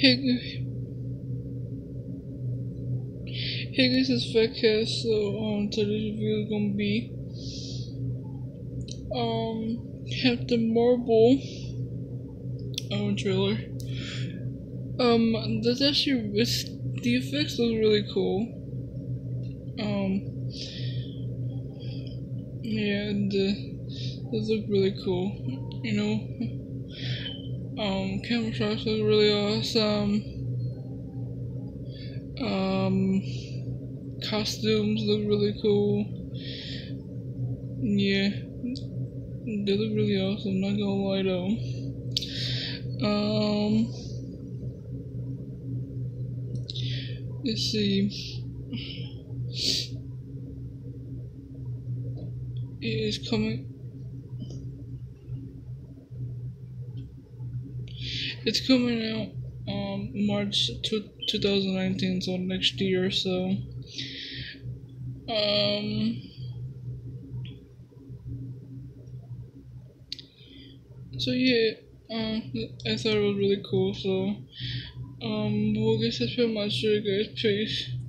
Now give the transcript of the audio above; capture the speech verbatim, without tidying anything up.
Hey, hey guys, it's Fatcast. So um, today's review is gonna be um Captain Marvel um trailer. Um, that's actually it's, the effects look really cool. Um, yeah, the those look really cool. You know, um, camera shots look really awesome. Um, costumes look really cool. Yeah, they look really awesome. Not gonna lie though. Um, let's see. It is coming. It's coming out um March two, twenty nineteen, so next year. So um. So yeah, um, I thought it was really cool. So um, well, I guess that's pretty much it, guys. Peace.